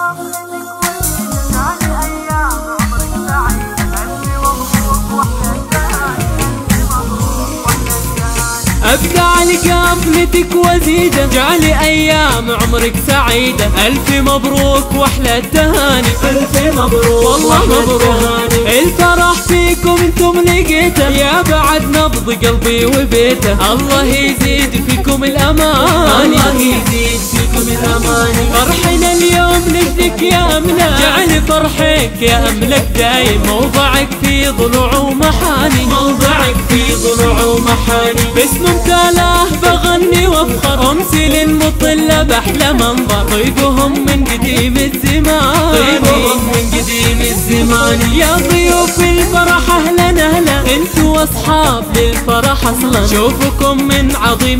ابدع لك حفلتك وزيدة، جعلي ايام عمرك سعيدة. الف مبروك واحلى التهاني، الف مبروك والله مبروك. الفرح فيكم انتم لقيته، يا بعد نبض قلبي وبيته. الله يزيد فيكم الامان، الله يزيد فيكم الامان. فرحنا اليوم لجلك يا املاك، جعل فرحك يا املك دايم. موضعك في ضلوع ومحاني، موضعك في ضلوع ومحاني. باسم امتلاه بغني وافخر، امثل المطلة باحلى منظر. طيبهم من قديم الزمان، طيبهم من قديم الزمان. يا ضيوف الفرح اهلا اهلا، انتوا اصحاب للفرح اصلا. شوفكم من عظيم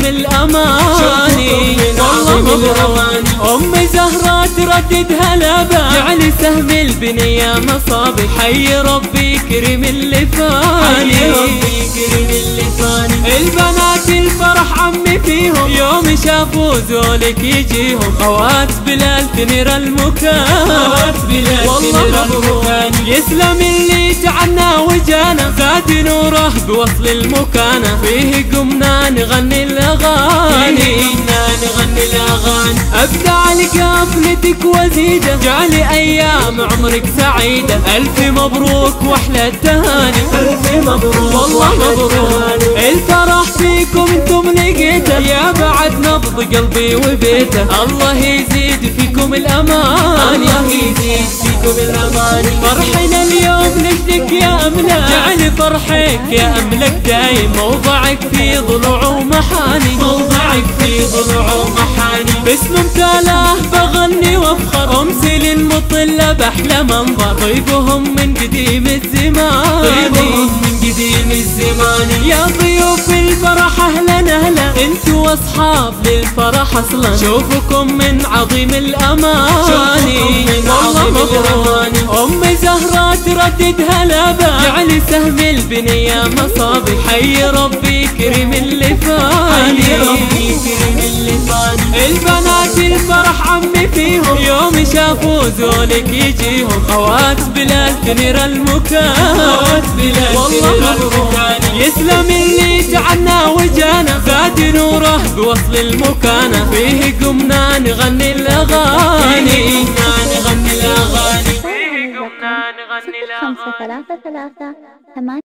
الاماني، والله مبروك. ام زهرة تردد هلابا، جعل سهم البنية مصابي. حي ربي كريم اللي فاني، حي ربي كريم اللي فاني. البنات الفرح عمي فيهم، يوم شافوا زولك يجيهم. خوات بلال تنير المكان، خوات بلال تنير المكان. يسلم اللي تعنى وجانا، زاد نوره بوصل المكانة. فيه قمنا نغني الاغاني، قمنا نغني الاغاني. ابدع لك حفلتك وزيدة، جعلي ايام عمرك سعيدة. الف مبروك واحلى التهاني، الف مبروك والله مبروك. الفرح فيكم انتم لقيته، يا بعد نبض قلبي وبيته. الله يزيد فيكم الامان، الله يزيد فيكم الامان. فرحنا اليوم لجلك يا املاك، جعل فرحك يا املك دايم. موضعك في ضلوع ومحاني، موضعك في ضلوع ومحاني. باسم امتلاه بغني وافخر، امثل المطلة باحلى منظر. طيبهم من قديم الزمان، طيبهم من قديم الزمان. يا ضيوف الفرح اهلا اهلا، انتوا اصحاب للفرح اصلا. شوفكم من عظيم الاماني، والله مبروك. ام زهرة تردد هلابا، جعل سهم البنية مصابي. حي ربي كريم اللي فاني، حي ربي كريم اللي فاني. البنات الفرح عمي فيهم، يوم شافوا زولك يجيهم. خوات بلال تنير المكان، خوات بلال والله مبروك. يسلم اللي تعنى وجانا، زاد نوره بوصل المكانة. فيه قمنا نغني الاغاني، قمنا نغني الاغاني. فيه قمنا نغني الاغاني. 5 3 3 8